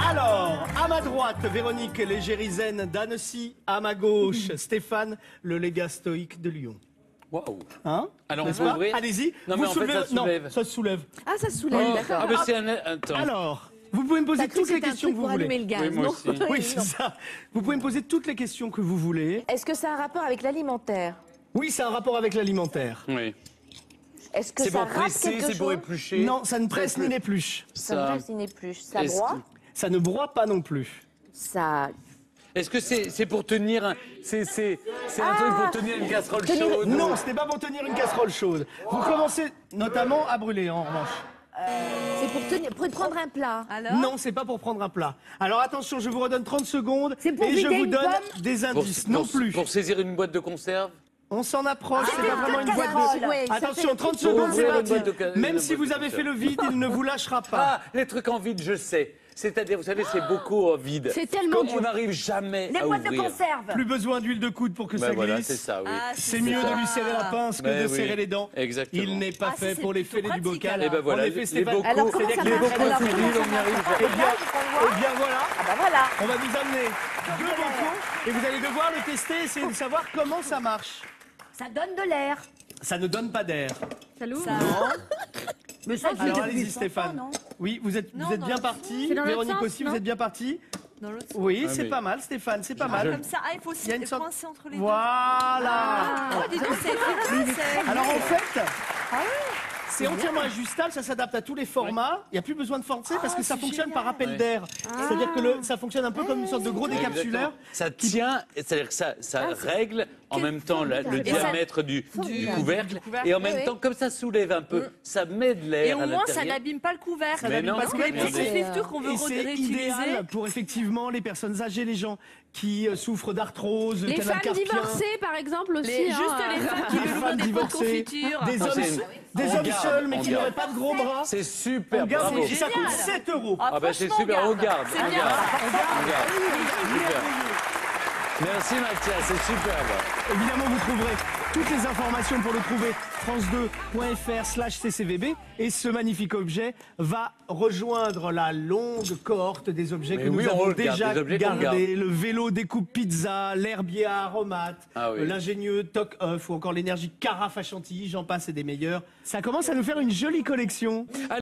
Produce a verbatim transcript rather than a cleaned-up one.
Alors, à ma droite, Véronique Légérizen d'Annecy. À ma gauche, Stéphane, le légat stoïque de Lyon. Waouh. Hein? Alors, on N'est-ce peut pas? ouvrir? Allez-y. Non, Vous mais en fait, soulevez- ça soulève. Non, ça se soulève. Ah, ça se soulève, Oh. d'accord. Ah, mais c'est un... Attends. Alors, vous pouvez me poser T'as cru toutes que les c'était un questions truc que vous pour allumer voulez. le gaz, Oui, moi non aussi. Oui, c'est ça. Vous pouvez me poser toutes les questions que vous voulez. Est-ce que ça a un rapport avec l'alimentaire? Oui, c'est un rapport avec l'alimentaire. Oui. Est-ce que C'est ça pour rate presser, quelque c'est chose? pour éplucher. Non, ça ne presse Ça ni épluche. n'épluche. Ça Ça- bresse, il n'est plus. Ça Est-ce broie? que- Ça ne broie pas non plus. Ça... Est-ce que c'est c'est pour tenir un... C'est c'est- c'est un Ah. truc pour tenir une casserole Tenir- chaude? Non, ce n'est pas pour tenir une casserole chaude. Vous commencez notamment à brûler, en revanche. C'est pour, tenir... pour prendre un plat. Alors Non, c'est pas pour prendre un plat. Alors attention, je vous redonne trente secondes C'est pour et je vider vous une donne pomme des Pour- indices. pour- non plus. Pour saisir une boîte de conserve? On s'en approche, c'est Ah, pas vraiment une boîte casserole, de... ouais, ça Attention, fait- trente Pour secondes, c'est ouvrir une parti. boîte de ca- Même une si boîte vous de avez fait conserve. le vide, il ne vous lâchera pas. Ah, les trucs en vide, je sais. C'est-à-dire, vous savez, c'est beaucoup euh, vide. C'est tellement Comme dur. on n'arrive jamais Les à boîtes de ouvrir. conserve. Plus besoin d'huile de coude pour que Ben ça voilà, glisse. c'est ça, oui. Ah, C'est mieux ça. de lui serrer la pince que Ben de oui, serrer les dents. exactement. Il n'est pas Ah, ça, fait c'est pour les plutôt fêlés du pratique, bocal. Et ben voilà, En les, effet, les Stéphane. bocaux, Alors, comment ça les marche? bocaux Alors, stériles, comment ça on y arrive marche? Eh bien, Là, il faut le voir. eh bien voilà, Ah bah voilà. on va vous amener deux bocaux et vous allez devoir le tester, essayer de savoir comment ça marche. Ça donne de l'air. Ça ne donne pas d'air. Salut. Ça- Mais ça, Alors allez-y Stéphane. Oui, vous êtes, Non, vous êtes dans bien l'autre parti. C'est dans l'autre Véronique sens, aussi, vous non êtes bien parti. Dans l'autre sens. Oui, Ah, c'est mais- pas mal Stéphane, c'est pas Ah, mal. comme ça, ah, il faut Il y a une se sorte- coincer entre les deux. Voilà. Oh, dis donc, c'est efficace. Alors en fait, c'est entièrement ajustable, ça s'adapte à tous les formats. Il n'y a plus besoin de forcer parce que ça fonctionne par appel Ouais. d'air. C'est-à-dire que le, ça fonctionne un peu comme une sorte de gros décapsuleur. Exactement. Ça tient, c'est-à-dire que ça, ça règle en même temps la- le Et ça- diamètre du, du Formidable. couvercle, Du couvercle. et en Oui, même oui. temps, comme ça soulève un peu, ça met de l'air Et à au moins, ça l'intérieur. n'abîme pas le couvercle. Ça Mais n'abîme non, pas le Parce que les couvercle. petits regardez. fifetures qu'on veut Et c'est réutiliser. idéal pour effectivement les personnes âgées, les gens qui euh, souffrent d'arthrose, Les canal femmes carpien, divorcées, par exemple, aussi. Les- hein, juste les euh, femmes qui les veulent femmes ouvrir des pots de divorcées, confiture. des Non, hommes, c'est une- des on hommes garde, seuls mais on qui garde. n'auraient pas de gros bras. C'est On super, garde, bravo. et ça coûte génial. sept euros. Ah, Ah bah c'est franchement, super, on garde. garde, C'est on bien. garde, On garde. on garde. Super. Merveilleux. Merci Mathias, c'est superbe. Évidemment, vous trouverez toutes les informations pour le trouver france deux point f r slash c c v b et ce magnifique objet va rejoindre la longue cohorte des objets Mais que oui, nous on avons le garde, déjà des objets qu'on gardés. Le vélo découpe pizza, l'herbier à aromates, Ah oui. euh, l'ingénieux toc off ou encore l'énergie carafe à chantilly, j'en passe et des meilleurs. Ça commence à nous faire une jolie collection.